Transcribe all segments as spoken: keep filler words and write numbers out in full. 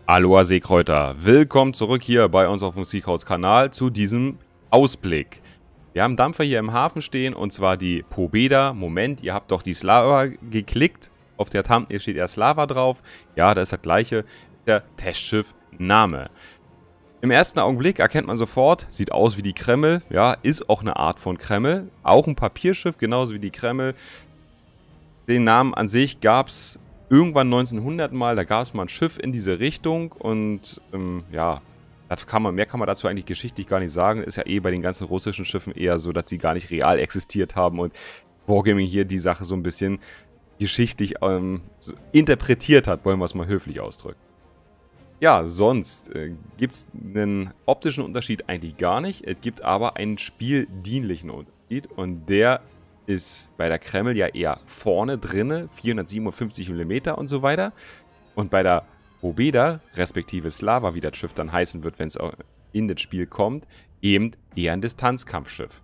Aloha Seekräuter, willkommen zurück hier bei uns auf dem Seakrauts Kanal zu diesem Ausblick. Wir haben Dampfer hier im Hafen stehen und zwar die Pobeda. Moment, ihr habt doch die Slava geklickt. Auf der Thumbnail steht ja Slava drauf. Ja, da ist das gleiche, der Testschiff-Name. Im ersten Augenblick erkennt man sofort, sieht aus wie die Kreml. Ja, ist auch eine Art von Kreml. Auch ein Papierschiff, genauso wie die Kreml. Den Namen an sich gab es irgendwann neunzehnhundert mal, da gab es mal ein Schiff in diese Richtung und ähm, ja, das kann man, mehr kann man dazu eigentlich geschichtlich gar nicht sagen. Ist ja eh bei den ganzen russischen Schiffen eher so, dass sie gar nicht real existiert haben und Wargaming hier die Sache so ein bisschen geschichtlich ähm, so interpretiert hat, wollen wir es mal höflich ausdrücken. Ja, sonst äh, gibt es einen optischen Unterschied eigentlich gar nicht. Es gibt aber einen spieldienlichen Unterschied und der ist bei der Kreml ja eher vorne drinne, vierhundertsiebenundfünfzig Millimeter und so weiter. Und bei der Pobeda, respektive Slava, wie das Schiff dann heißen wird, wenn es in das Spiel kommt, eben eher ein Distanzkampfschiff.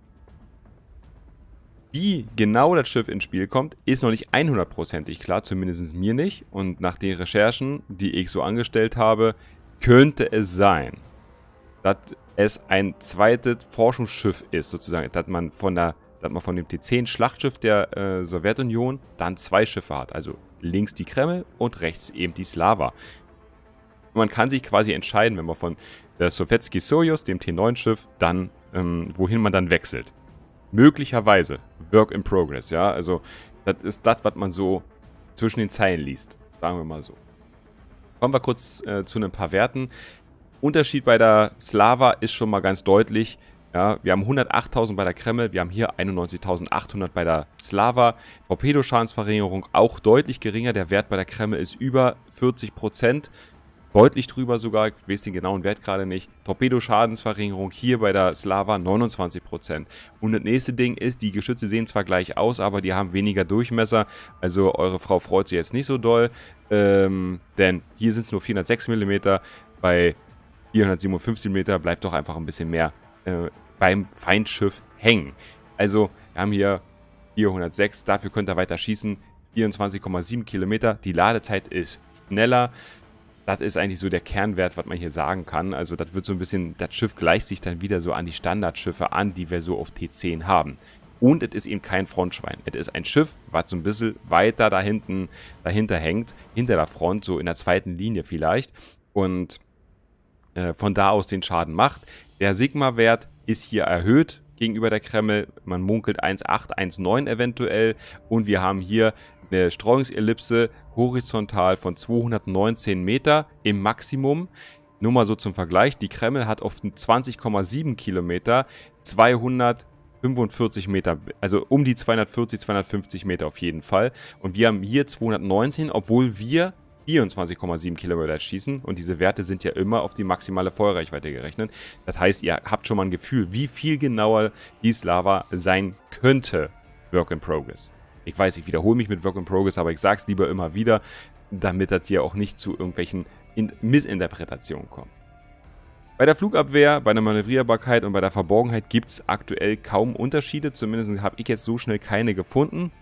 Wie genau das Schiff ins Spiel kommt, ist noch nicht hundertprozentig klar, zumindest mir nicht. Und nach den Recherchen, die ich so angestellt habe, könnte es sein, dass es ein zweites Forschungsschiff ist, sozusagen, dass man von der dass man von dem T zehn Schlachtschiff der äh, Sowjetunion dann zwei Schiffe hat. Also links die Kreml und rechts eben die Slava. Man kann sich quasi entscheiden, wenn man von der Sowjetski Sojus, dem T neun Schiff, dann, ähm, wohin man dann wechselt. Möglicherweise Work in Progress, ja. Also das ist das, was man so zwischen den Zeilen liest. Sagen wir mal so. Kommen wir kurz äh, zu ein paar Werten. Unterschied bei der Slava ist schon mal ganz deutlich. Ja, wir haben hundertachttausend bei der Kreml, wir haben hier einundneunzigtausendachthundert bei der Slava. Torpedoschadensverringerung auch deutlich geringer. Der Wert bei der Kreml ist über vierzig Prozent. Deutlich drüber sogar, ich weiß den genauen Wert gerade nicht. Torpedoschadensverringerung hier bei der Slava neunundzwanzig Prozent. Und das nächste Ding ist, die Geschütze sehen zwar gleich aus, aber die haben weniger Durchmesser. Also eure Frau freut sich jetzt nicht so doll. Ähm, denn hier sind es nur vierhundertsechs Millimeter. Bei vierhundertsiebenundfünfzig Millimeter bleibt doch einfach ein bisschen mehr äh, beim Feindschiff hängen. Also, wir haben hier vierhundertsechs, dafür könnt ihr weiter schießen, vierundzwanzig Komma sieben Kilometer. Die Ladezeit ist schneller. Das ist eigentlich so der Kernwert, was man hier sagen kann. Also, das wird so ein bisschen, das Schiff gleicht sich dann wieder so an die Standardschiffe an, die wir so auf T zehn haben. Und es ist eben kein Frontschwein. Es ist ein Schiff, was so ein bisschen weiter da hinten, dahinter hängt, hinter der Front, so in der zweiten Linie vielleicht. Und äh, von da aus den Schaden macht. Der Sigma-Wert ist hier erhöht gegenüber der Kreml. Man munkelt eins Komma acht, eins Komma neun eventuell. Und wir haben hier eine Streuungsellipse horizontal von zweihundertneunzehn Meter im Maximum. Nur mal so zum Vergleich. Die Kreml hat auf zwanzig Komma sieben Kilometer zweihundertfünfundvierzig Meter, also um die zweihundertvierzig, zweihundertfünfzig Meter auf jeden Fall. Und wir haben hier zweihundertneunzehn, obwohl wir vierundzwanzig Komma sieben Kilometer schießen und diese Werte sind ja immer auf die maximale Feuerreichweite gerechnet. Das heißt, ihr habt schon mal ein Gefühl, wie viel genauer die Slava sein könnte. Work in Progress. Ich weiß, ich wiederhole mich mit Work in Progress, aber ich sage es lieber immer wieder, damit das hier auch nicht zu irgendwelchen Missinterpretationen kommt. Bei der Flugabwehr, bei der Manövrierbarkeit und bei der Verborgenheit gibt es aktuell kaum Unterschiede. Zumindest habe ich jetzt so schnell keine gefunden.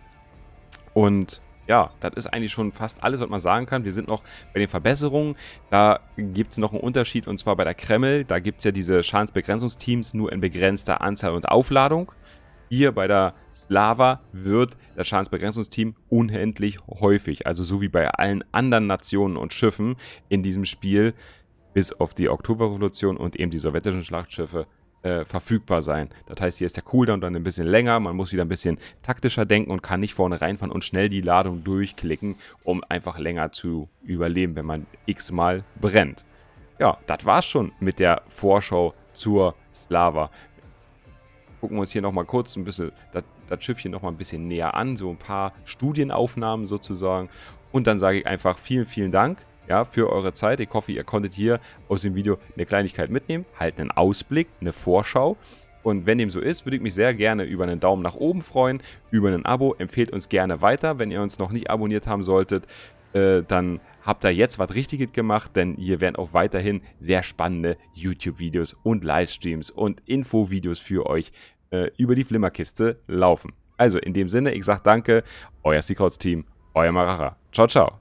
Und ja, das ist eigentlich schon fast alles, was man sagen kann. Wir sind noch bei den Verbesserungen. Da gibt es noch einen Unterschied und zwar bei der Kreml. Da gibt es ja diese Schadensbegrenzungsteams nur in begrenzter Anzahl und Aufladung. Hier bei der Slava wird das Schadensbegrenzungsteam unendlich häufig. Also so wie bei allen anderen Nationen und Schiffen in diesem Spiel, bis auf die Oktoberrevolution und eben die sowjetischen Schlachtschiffe, Äh, verfügbar sein. Das heißt, hier ist der Cooldown dann ein bisschen länger, man muss wieder ein bisschen taktischer denken und kann nicht vorne reinfahren und schnell die Ladung durchklicken, um einfach länger zu überleben, wenn man x-mal brennt. Ja, das war's schon mit der Vorschau zur Slava. Gucken wir uns hier nochmal kurz ein bisschen das, das Schiffchen nochmal ein bisschen näher an, so ein paar Studienaufnahmen sozusagen. Und dann sage ich einfach vielen, vielen Dank. Ja, für eure Zeit. Ich hoffe, ihr konntet hier aus dem Video eine Kleinigkeit mitnehmen. Halt einen Ausblick, eine Vorschau. Und wenn dem so ist, würde ich mich sehr gerne über einen Daumen nach oben freuen, über ein Abo. Empfehlt uns gerne weiter. Wenn ihr uns noch nicht abonniert haben solltet, äh, dann habt ihr jetzt was Richtiges gemacht, denn hier werden auch weiterhin sehr spannende YouTube-Videos und Livestreams und Infovideos für euch äh, über die Flimmerkiste laufen. Also in dem Sinne, ich sage danke, euer Seakrauts-Team, euer Maracha. Ciao, ciao.